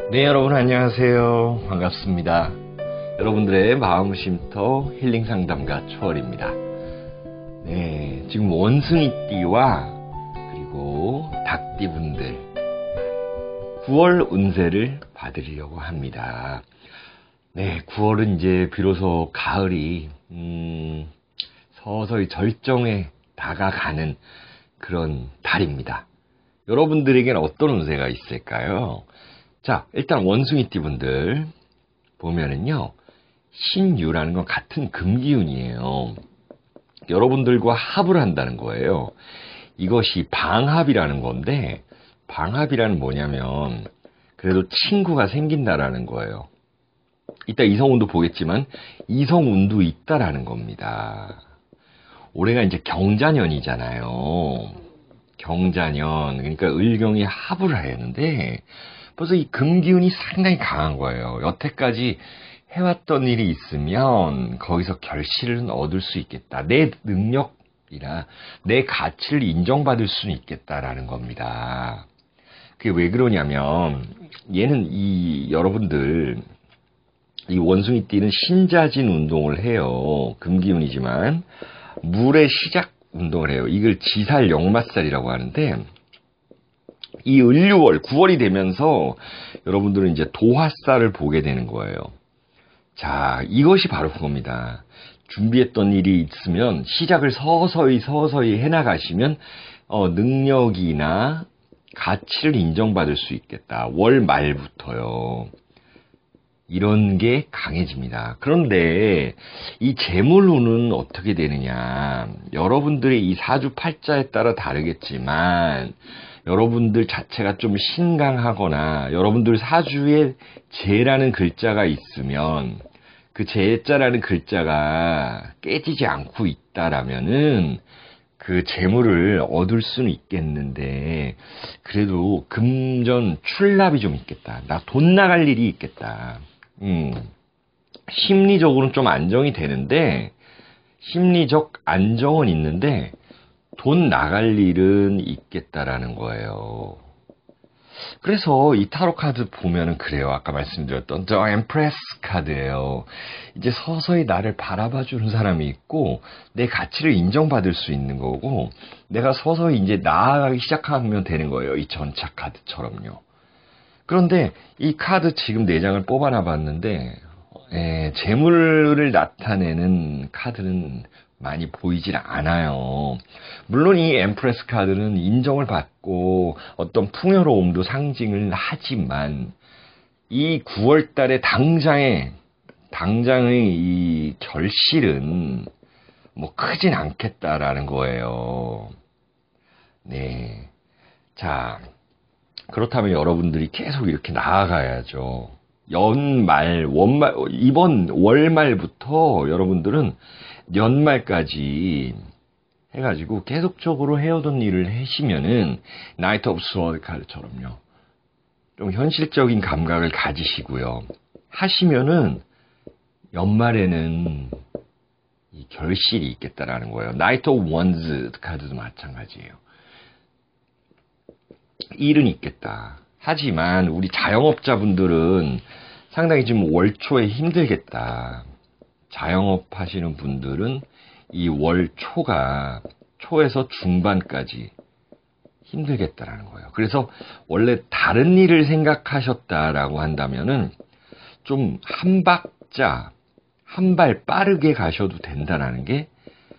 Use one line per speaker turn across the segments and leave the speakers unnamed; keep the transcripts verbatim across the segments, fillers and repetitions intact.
네, 여러분 안녕하세요. 반갑습니다. 여러분들의 마음 쉼터 힐링 상담가 초월입니다. 네, 지금 원숭이띠와 그리고 닭띠분들 구월 운세를 받으려고 합니다. 네, 구월은 이제 비로소 가을이 음, 서서히 절정에 다가가는 그런 달입니다. 여러분들에게는 어떤 운세가 있을까요? 자, 일단 원숭이띠 분들 보면은요, 신유라는 건 같은 금기운이에요. 여러분들과 합을 한다는 거예요. 이것이 방합이라는 건데, 방합이라는 뭐냐면 그래도 친구가 생긴다라는 거예요. 이따 이성운도 보겠지만 이성운도 있다라는 겁니다. 올해가 이제 경자년이잖아요. 경자년, 그러니까 을경이 합을 하였는데 벌써 이 금기운이 상당히 강한 거예요. 여태까지 해왔던 일이 있으면 거기서 결실을 얻을 수 있겠다. 내 능력이나 내 가치를 인정받을 수는 있겠다라는 겁니다. 그게 왜 그러냐면 얘는 이 여러분들 이 원숭이띠는 신자진 운동을 해요. 금기운이지만 물의 시작 운동을 해요. 이걸 지살 역마살이라고 하는데 이 을유월, 구월이 되면서 여러분들은 이제 도화살을 보게 되는 거예요. 자, 이것이 바로 그겁니다. 준비했던 일이 있으면 시작을 서서히 서서히 해나가시면 어, 능력이나 가치를 인정받을 수 있겠다. 월 말부터요. 이런 게 강해집니다. 그런데 이 재물운은 어떻게 되느냐. 여러분들의 이 사주팔자에 따라 다르겠지만 여러분들 자체가 좀 신강하거나 여러분들 사주에 재라는 글자가 있으면 그 재자라는 글자가 깨지지 않고 있다라면은 그 재물을 얻을 수는 있겠는데 그래도 금전 출납이 좀 있겠다. 나 돈 나갈 일이 있겠다. 음, 심리적으로는 좀 안정이 되는데 심리적 안정은 있는데 돈 나갈 일은 있겠다라는 거예요. 그래서 이 타로 카드 보면은 그래요. 아까 말씀드렸던 저 엠프레스 카드예요. 이제 서서히 나를 바라봐 주는 사람이 있고 내 가치를 인정받을 수 있는 거고 내가 서서히 이제 나아가기 시작하면 되는 거예요. 이 전차 카드처럼요. 그런데 이 카드 지금 네 장을 뽑아놔 봤는데 에, 재물을 나타내는 카드는 많이 보이질 않아요. 물론 이 엠프레스 카드는 인정을 받고 어떤 풍요로움도 상징을 하지만 이 구월 달에 당장의 당장의 이 결실은 뭐 크진 않겠다라는 거예요. 네. 자, 그렇다면 여러분들이 계속 이렇게 나아가야죠. 연말, 원말, 이번 월말부터 여러분들은 연말까지 해가지고 계속적으로 해오던 일을 하시면은 나이트 오브 스워드 카드처럼요. 좀 현실적인 감각을 가지시고요. 하시면은 연말에는 이 결실이 있겠다라는 거예요. 나이트 오브 원즈 카드도 마찬가지예요. 일은 있겠다. 하지만 우리 자영업자분들은 상당히 지금 월 초에 힘들겠다. 자영업 하시는 분들은 이 월 초가 초에서 중반까지 힘들겠다라는 거예요. 그래서 원래 다른 일을 생각하셨다라고 한다면은 좀 한 박자, 한 발 빠르게 가셔도 된다라는 게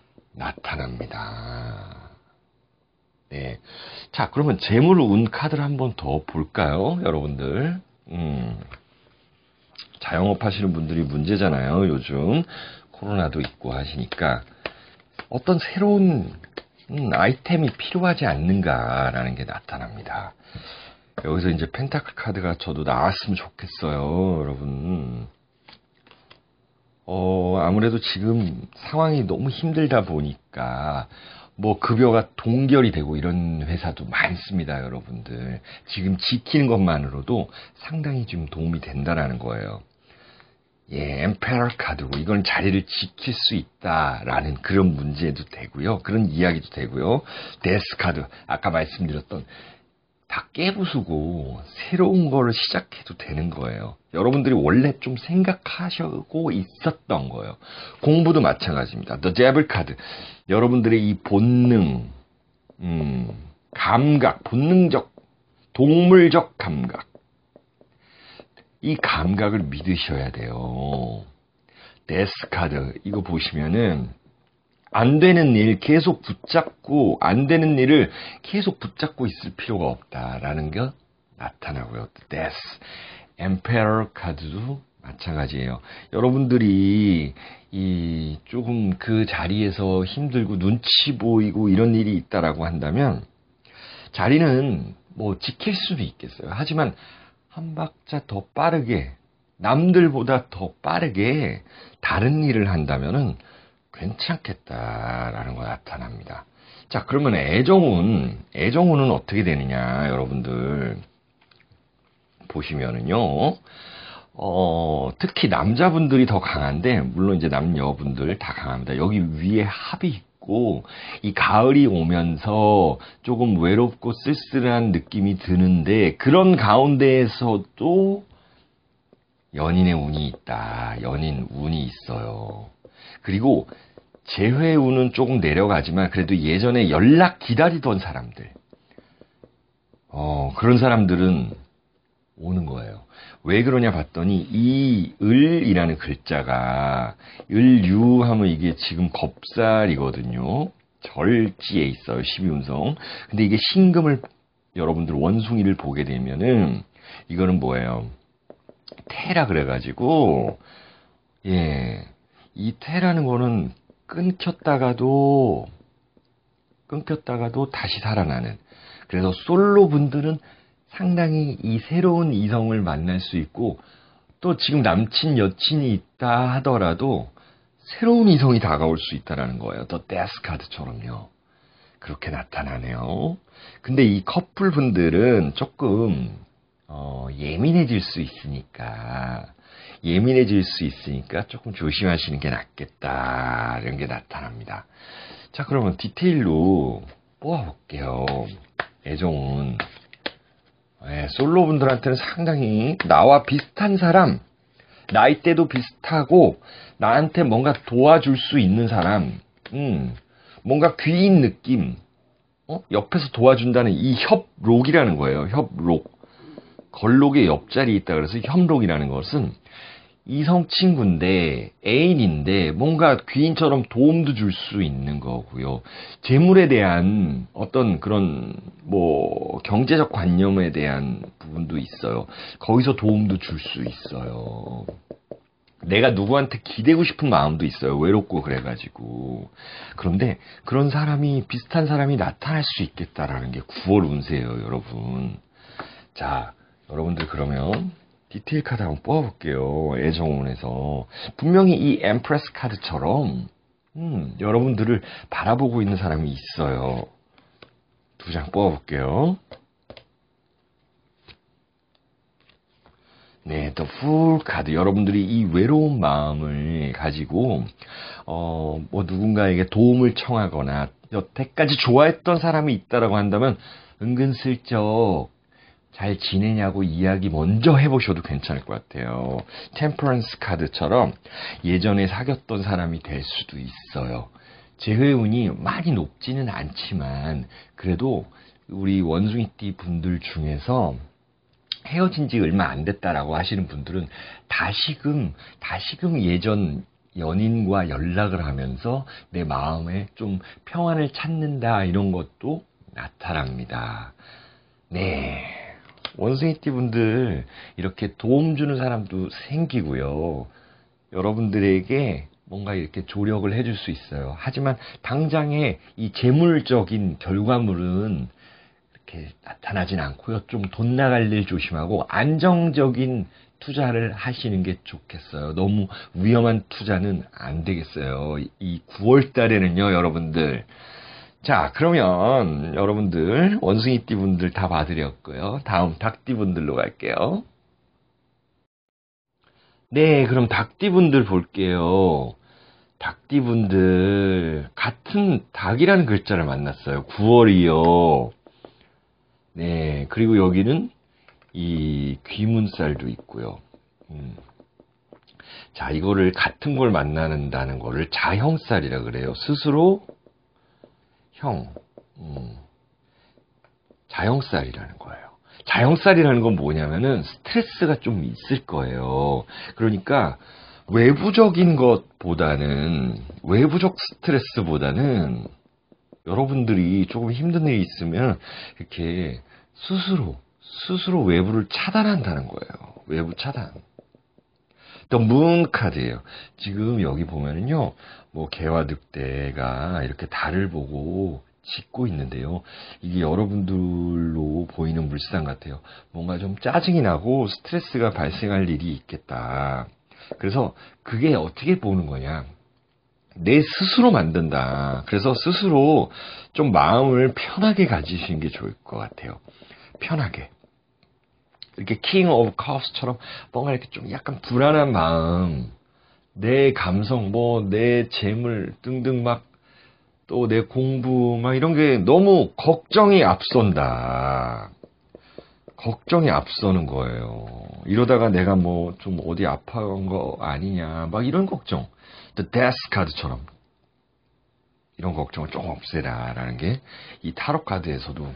나타납니다. 네. 자, 그러면 재물운 카드를 한번 더 볼까요, 여러분들? 음. 자영업 하시는 분들이 문제잖아요. 요즘 코로나도 있고 하시니까 어떤 새로운 음, 아이템이 필요하지 않는가라는 게 나타납니다. 여기서 이제 펜타클 카드가 저도 나왔으면 좋겠어요, 여러분. 어, 아무래도 지금 상황이 너무 힘들다 보니까 뭐 급여가 동결이 되고 이런 회사도 많습니다, 여러분들. 지금 지키는 것만으로도 상당히 좀 도움이 된다라는 거예요. 예, 엠페러 카드고 이건 자리를 지킬 수 있다라는 그런 문제도 되고요. 그런 이야기도 되고요. 데스 카드, 아까 말씀드렸던 다 깨부수고 새로운 거를 시작해도 되는 거예요. 여러분들이 원래 좀 생각하시고 있었던 거예요. 공부도 마찬가지입니다. The Devil 카드. 여러분들의 이 본능, 음, 감각, 본능적, 동물적 감각. 이 감각을 믿으셔야 돼요. 데스 카드. 이거 보시면은 안 되는 일 계속 붙잡고 안 되는 일을 계속 붙잡고 있을 필요가 없다라는 게 나타나고요. 데스. 엠페러 카드도 마찬가지예요. 여러분들이 이 조금 그 자리에서 힘들고 눈치 보이고 이런 일이 있다라고 한다면 자리는 뭐 지킬 수도 있겠어요. 하지만 한 박자 더 빠르게 남들보다 더 빠르게 다른 일을 한다면은 괜찮겠다라는 거 나타납니다. 자, 그러면 애정운, 애정운은 어떻게 되느냐, 여러분들 보시면은요, 어, 특히 남자분들이 더 강한데, 물론 이제 남녀분들 다 강합니다. 여기 위에 합이 있고, 이 가을이 오면서 조금 외롭고 쓸쓸한 느낌이 드는데, 그런 가운데에서도 연인의 운이 있다. 연인 운이 있어요. 그리고 재회운은 조금 내려가지만 그래도 예전에 연락 기다리던 사람들, 어, 그런 사람들은 오는 거예요. 왜 그러냐 봤더니 이 을이라는 글자가 을유 하면 이게 지금 겁살이거든요. 절지에 있어요. 십이운성. 근데 이게 신금을 여러분들 원숭이를 보게 되면은 이거는 뭐예요? 태라 그래가지고 예, 이 태라는 거는 끊겼다가도 끊겼다가도 다시 살아나는. 그래서 솔로 분들은 상당히 이 새로운 이성을 만날 수 있고 또 지금 남친 여친이 있다 하더라도 새로운 이성이 다가올 수 있다라는 거예요. 더 데스 카드처럼요. 그렇게 나타나네요. 근데 이 커플 분들은 조금 어, 예민해질 수 있으니까 예민해질 수 있으니까 조금 조심하시는 게 낫겠다 이런 게 나타납니다. 자, 그러면 디테일로 뽑아볼게요. 애정은 네, 솔로분들한테는 상당히 나와 비슷한 사람, 나이대도 비슷하고 나한테 뭔가 도와줄 수 있는 사람, 음, 뭔가 귀인 느낌, 어? 옆에서 도와준다는 이 협록이라는 거예요. 협록. 걸록의 옆자리에 있다 그래서 협록이라는 것은 이성 친구인데 애인인데 뭔가 귀인처럼 도움도 줄 수 있는 거고요. 재물에 대한 어떤 그런 뭐 경제적 관념에 대한 부분도 있어요. 거기서 도움도 줄 수 있어요. 내가 누구한테 기대고 싶은 마음도 있어요. 외롭고 그래가지고. 그런데 그런 사람이 비슷한 사람이 나타날 수 있겠다라는 게 구월 운세예요, 여러분. 자, 여러분들 그러면 디테일 카드 한번 뽑아볼게요. 애정운에서 분명히 이 엠프레스 카드처럼 음, 여러분들을 바라보고 있는 사람이 있어요. 두 장 뽑아볼게요. 네, 더 풀 카드. 여러분들이 이 외로운 마음을 가지고 어, 뭐 누군가에게 도움을 청하거나 여태까지 좋아했던 사람이 있다라고 한다면 은근슬쩍 잘 지내냐고 이야기 먼저 해보셔도 괜찮을 것 같아요. 템퍼런스 카드처럼 예전에 사귀었던 사람이 될 수도 있어요. 재회운이 많이 높지는 않지만 그래도 우리 원숭이띠 분들 중에서 헤어진 지 얼마 안 됐다라고 하시는 분들은 다시금 다시금 예전 연인과 연락을 하면서 내 마음에 좀 평안을 찾는다 이런 것도 나타납니다. 네, 원숭이띠 분들 이렇게 도움 주는 사람도 생기고요. 여러분들에게 뭔가 이렇게 조력을 해줄 수 있어요. 하지만 당장의 이 재물적인 결과물은 이렇게 나타나진 않고요. 좀 돈 나갈 일 조심하고 안정적인 투자를 하시는 게 좋겠어요. 너무 위험한 투자는 안 되겠어요. 이 구월 달에는요, 여러분들. 자, 그러면 여러분들 원숭이띠 분들 다 봐드렸고요. 다음 닭띠 분들로 갈게요. 네, 그럼 닭띠 분들 볼게요. 닭띠 분들 같은 닭이라는 글자를 만났어요. 구월이요. 네, 그리고 여기는 이 귀문살도 있고요. 음. 자, 이거를 같은 걸 만나는다는 거를 자형살이라 그래요. 스스로 형, 음. 자형살이라는 거예요. 자형살이라는 건 뭐냐면은 스트레스가 좀 있을 거예요. 그러니까 외부적인 것보다는, 외부적 스트레스보다는 여러분들이 조금 힘든 일이 있으면 이렇게 스스로, 스스로 외부를 차단한다는 거예요. 외부 차단. 또 문 카드예요. 지금 여기 보면은요, 뭐 개와 늑대가 이렇게 달을 보고 짖고 있는데요. 이게 여러분들로 보이는 물상 같아요. 뭔가 좀 짜증이 나고 스트레스가 발생할 일이 있겠다. 그래서 그게 어떻게 보는 거냐? 내 스스로 만든다. 그래서 스스로 좀 마음을 편하게 가지시는 게 좋을 것 같아요. 편하게. 이렇게 킹 오브 컵스처럼 뭔가 이렇게 좀 약간 불안한 마음, 내 감성, 뭐 내 재물 등등 막 또 내 공부 막 이런 게 너무 걱정이 앞선다. 걱정이 앞서는 거예요. 이러다가 내가 뭐 좀 어디 아파한 거 아니냐 막 이런 걱정. The Death 카드처럼 이런 걱정을 좀 없애라라는 게 이 타로 카드에서도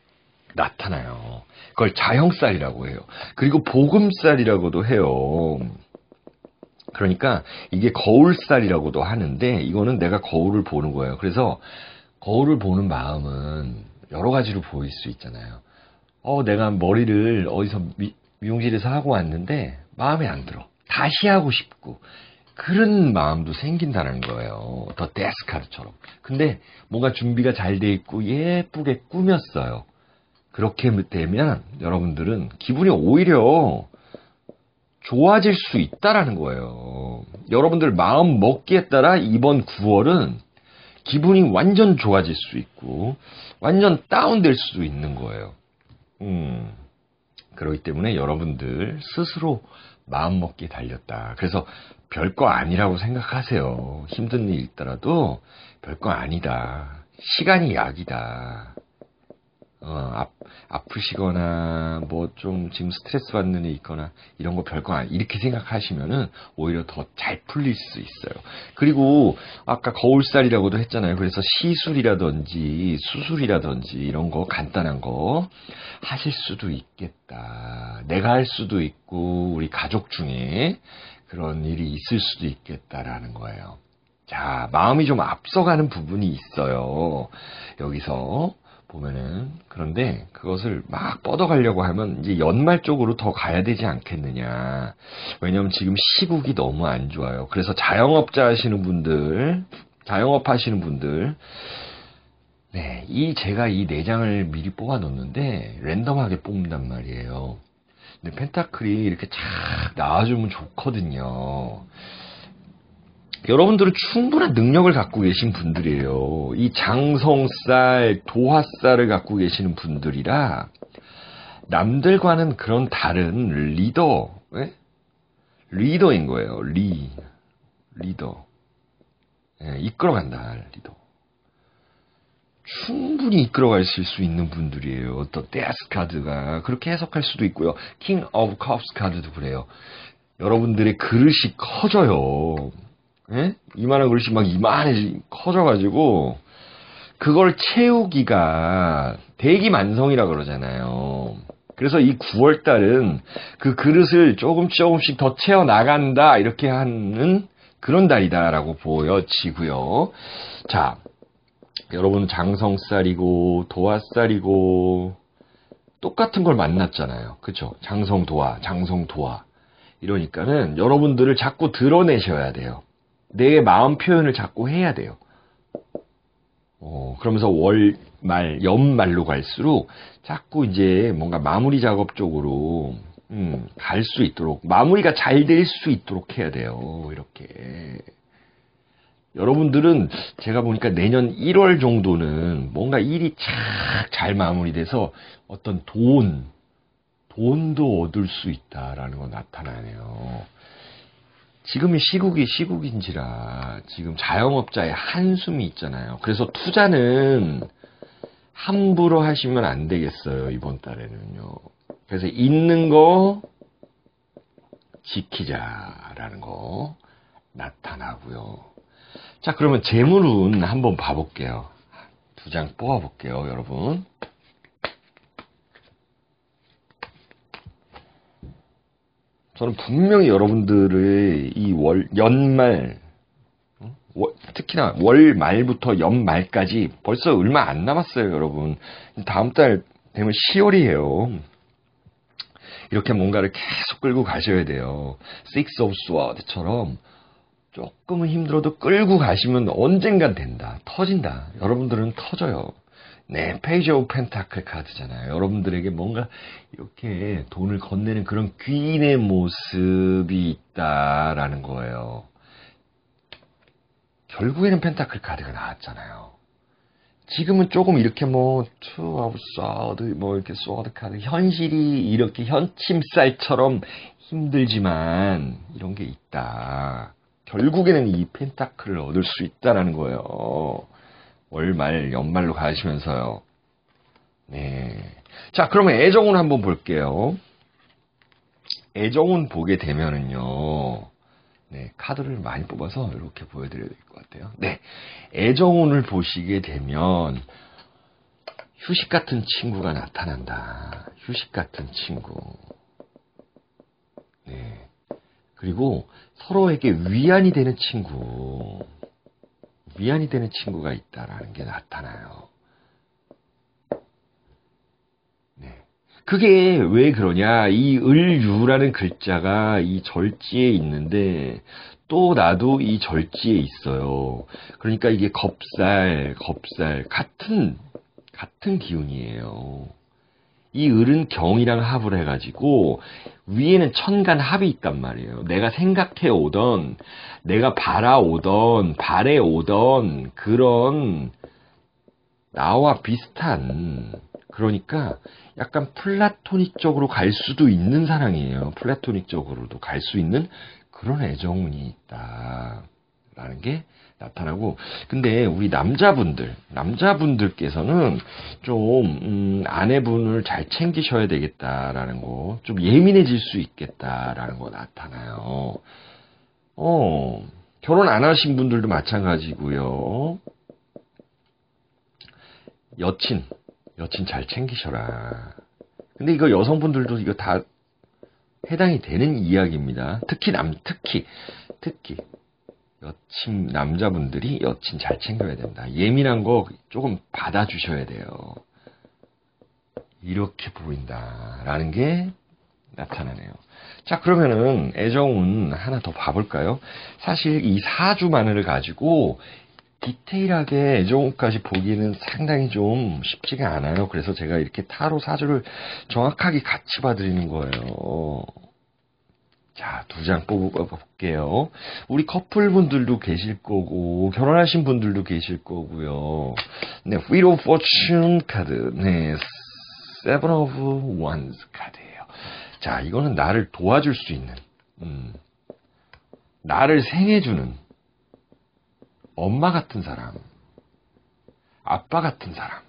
나타나요. 그걸 자형살이라고 해요. 그리고 복음살이라고도 해요. 그러니까 이게 거울살이라고도 하는데 이거는 내가 거울을 보는 거예요. 그래서 거울을 보는 마음은 여러 가지로 보일 수 있잖아요. 어, 내가 머리를 어디서 미, 미용실에서 하고 왔는데 마음에 안 들어. 다시 하고 싶고 그런 마음도 생긴다는 거예요. 더 데스 카드처럼. 근데 뭔가 준비가 잘 돼 있고 예쁘게 꾸몄어요. 그렇게 되면 여러분들은 기분이 오히려 좋아질 수 있다라는 거예요. 여러분들 마음 먹기에 따라 이번 구월은 기분이 완전 좋아질 수 있고 완전 다운될 수도 있는 거예요. 음, 그렇기 때문에 여러분들 스스로 마음 먹기에 달렸다. 그래서 별거 아니라고 생각하세요. 힘든 일 있더라도 별거 아니다. 시간이 약이다. 어, 아, 아프시거나 뭐 좀 지금 스트레스 받는 일 있거나 이런 거 별거 아니 이렇게 생각하시면은 오히려 더 잘 풀릴 수 있어요. 그리고 아까 거울살이라고도 했잖아요. 그래서 시술이라든지 수술이라든지 이런 거 간단한 거 하실 수도 있겠다. 내가 할 수도 있고 우리 가족 중에 그런 일이 있을 수도 있겠다라는 거예요. 자, 마음이 좀 앞서가는 부분이 있어요. 여기서 보면은 그런데 그것을 막 뻗어가려고 하면 이제 연말 쪽으로 더 가야 되지 않겠느냐. 왜냐면 지금 시국이 너무 안 좋아요. 그래서 자영업자 하시는 분들, 자영업 하시는 분들, 네, 이 제가 이 네 장을 미리 뽑아 놓는데 랜덤하게 뽑는단 말이에요. 근데 펜타클이 이렇게 쫙 나와주면 좋거든요. 여러분들은 충분한 능력을 갖고 계신 분들이에요. 이 장성살, 도화살을 갖고 계시는 분들이라 남들과는 그런 다른 리더, 예? 리더인 거예요. 리, 리더. 예, 이끌어간다, 리더. 충분히 이끌어가실 수 있는 분들이에요. 또 데스 카드가 그렇게 해석할 수도 있고요. 킹 오브 컵스 카드도 그래요. 여러분들의 그릇이 커져요. 예? 이만한 그릇이 막 이만해 커져가지고 그걸 채우기가 대기만성이라 그러잖아요. 그래서 이 구월달은 그 그릇을 조금씩 조금씩 더 채워나간다 이렇게 하는 그런 달이다라고 보여지고요. 자, 여러분 장성살이고 도화살이고 똑같은 걸 만났잖아요. 그쵸? 장성도화, 장성도화 이러니까는 여러분들을 자꾸 드러내셔야 돼요. 내 마음 표현을 자꾸 해야 돼요. 어, 그러면서 월말, 연말로 갈수록 자꾸 이제 뭔가 마무리 작업 쪽으로 음, 갈 수 있도록 마무리가 잘 될 수 있도록 해야 돼요. 이렇게. 여러분들은 제가 보니까 내년 일월 정도는 뭔가 일이 착 잘 마무리돼서 어떤 돈, 돈도 얻을 수 있다라는 거 나타나네요. 지금이 시국이 시국인지라 지금 자영업자의 한숨이 있잖아요. 그래서 투자는 함부로 하시면 안 되겠어요, 이번 달에는요. 그래서 있는 거 지키자라는 거 나타나고요. 자, 그러면 재물운 한번 봐볼게요. 두 장 뽑아볼게요, 여러분. 저는 분명히 여러분들의 이 월, 연말, 월, 특히나 월 말부터 연 말까지 벌써 얼마 안 남았어요, 여러분. 다음 달 되면 시월이에요. 이렇게 뭔가를 계속 끌고 가셔야 돼요. Six of Swords처럼 조금은 힘들어도 끌고 가시면 언젠간 된다. 터진다. 여러분들은 터져요. 네, 페이지 오브 펜타클 카드잖아요. 여러분들에게 뭔가 이렇게 돈을 건네는 그런 귀인의 모습이 있다라는 거예요. 결국에는 펜타클 카드가 나왔잖아요. 지금은 조금 이렇게 뭐 Two of Swords, 뭐 이렇게 Sword 카드, 현실이 이렇게 현침살처럼 힘들지만 이런 게 있다. 결국에는 이 펜타클을 얻을 수 있다라는 거예요. 월말, 연말로 가시면서요. 네. 자, 그러면 애정운 한번 볼게요. 애정운 보게 되면은요. 네, 카드를 많이 뽑아서 이렇게 보여드려야 될 것 같아요. 네. 애정운을 보시게 되면 휴식 같은 친구가 나타난다. 휴식 같은 친구. 네. 그리고 서로에게 위안이 되는 친구. 위안이 되는 친구가 있다라는 게 나타나요. 네. 그게 왜 그러냐? 이 을유라는 글자가 이 절지에 있는데 또 나도 이 절지에 있어요. 그러니까 이게 겁살, 겁살 같은 같은 기운이에요. 이 을은 경이랑 합을 해가지고 위에는 천간 합이 있단 말이에요. 내가 생각해 오던, 내가 바라오던, 바래오던 그런 나와 비슷한, 그러니까 약간 플라토닉적으로 갈 수도 있는 사랑이에요. 플라토닉적으로도 갈 수 있는 그런 애정운이 있다라는 게 나타나고, 근데 우리 남자분들, 남자분들께서는 좀 음, 아내분을 잘 챙기셔야 되겠다라는 거, 좀 예민해질 수 있겠다라는 거 나타나요. 어, 결혼 안 하신 분들도 마찬가지고요. 여친, 여친 잘 챙기셔라. 근데 이거 여성분들도 이거 다 해당이 되는 이야기입니다. 특히 남, 특히, 특히. 여친, 남자분들이 여친 잘 챙겨야 된다. 예민한 거 조금 받아주셔야 돼요. 이렇게 보인다라는 게 나타나네요. 자, 그러면은 애정운 하나 더 봐볼까요? 사실 이 사주만을 가지고 디테일하게 애정운까지 보기는 상당히 좀 쉽지가 않아요. 그래서 제가 이렇게 타로 사주를 정확하게 같이 봐드리는 거예요. 자, 두 장 뽑아볼게요. 우리 커플분들도 계실 거고, 결혼하신 분들도 계실 거고요. 네, Wheel of Fortune 카드. 네, Seven of Wands 카드예요. 자, 이거는 나를 도와줄 수 있는, 음, 나를 생해주는 엄마 같은 사람, 아빠 같은 사람,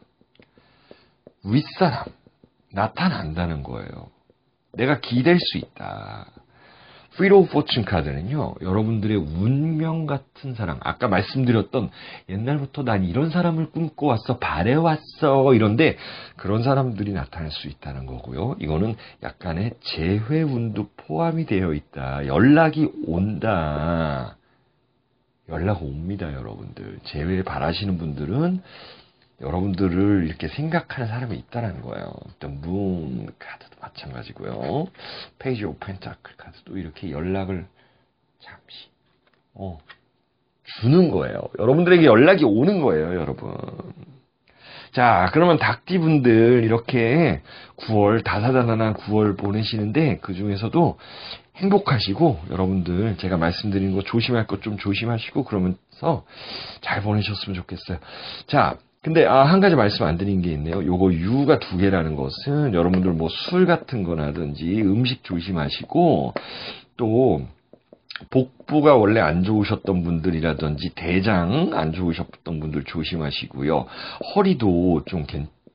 윗사람, 나타난다는 거예요. 내가 기댈 수 있다. Wheel of Fortune 카드는요, 여러분들의 운명 같은 사랑, 아까 말씀드렸던 옛날부터 난 이런 사람을 꿈꿔왔어, 바래왔어, 이런데 그런 사람들이 나타날 수 있다는 거고요. 이거는 약간의 재회운도 포함이 되어 있다. 연락이 온다. 연락 옵니다, 여러분들. 재회 바라시는 분들은 여러분들을 이렇게 생각하는 사람이 있다는 거예요. 일단 문 카드도 마찬가지고요. 페이지 오브 펜타클 카드도 이렇게 연락을 잠시 어, 주는 거예요. 여러분들에게 연락이 오는 거예요, 여러분. 자, 그러면 닭띠분들 이렇게 구월 다사다난한 구월 보내시는데 그 중에서도 행복하시고 여러분들 제가 말씀드린 거 조심할 것 좀 조심하시고 그러면서 잘 보내셨으면 좋겠어요. 자, 근데 아, 한 가지 말씀 안 드린 게 있네요. 요거 유가 두 개라는 것은 여러분들 뭐 술 같은 거라든지 음식 조심하시고 또 복부가 원래 안 좋으셨던 분들이라든지 대장 안 좋으셨던 분들 조심하시고요. 허리도 좀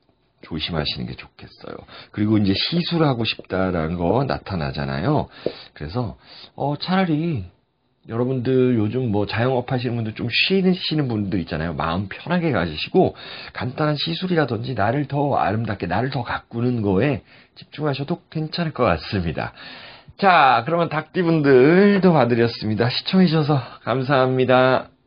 조심하시는 게 좋겠어요. 그리고 이제 시술하고 싶다라는 거 나타나잖아요. 그래서 어 차라리 여러분들 요즘 뭐 자영업 하시는 분들 좀 쉬시는 분들 있잖아요. 마음 편하게 가지시고 간단한 시술이라든지 나를 더 아름답게 나를 더 가꾸는 거에 집중하셔도 괜찮을 것 같습니다. 자, 그러면 닭띠분들도 봐드렸습니다. 시청해주셔서 감사합니다.